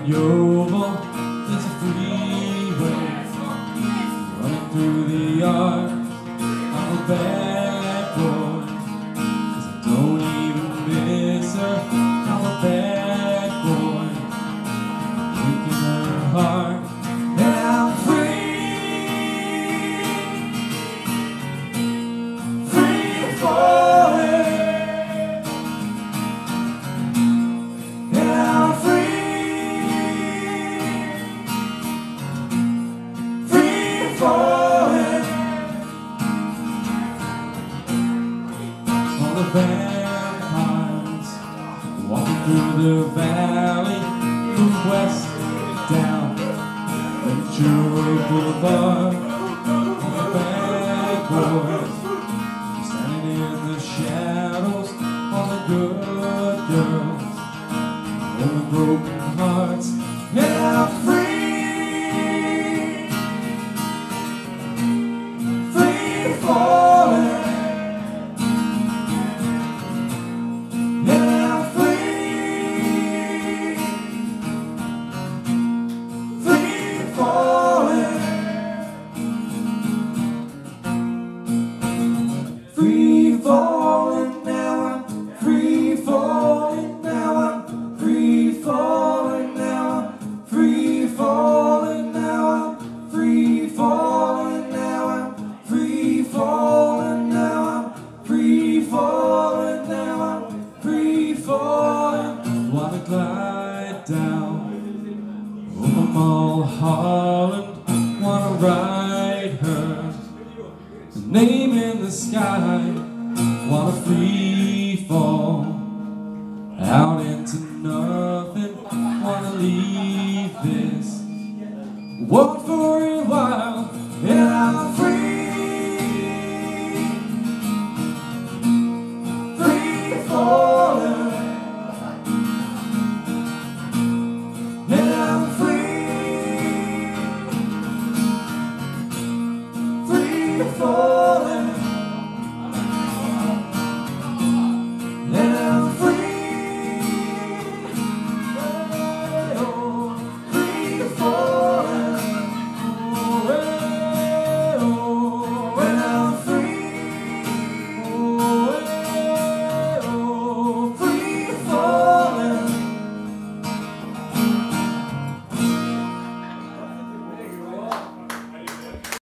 Yeovil, it's a freeway running through the yard. I'm a bad boy, 'cause I don't even miss her. I'm a bad boy, breaking her heart. And I'm free, free falling. And I'm free falling. All the vampires walking through the valley, move west down Ventura Boulevard. All the bad boys standing in the shadows, all the good girls, all the broken hearts. And I'm free, free falling. And I'm free, free falling. Free falling now, I'm free falling now, I'm free falling now, I'm free falling now, I'm free falling now, I'm free falling now, I'm free falling now, I'm free falling. Wanna glide down over Mulholland, wanna ride her name in the sky, wanna free fall out into nothing, wanna leave this world for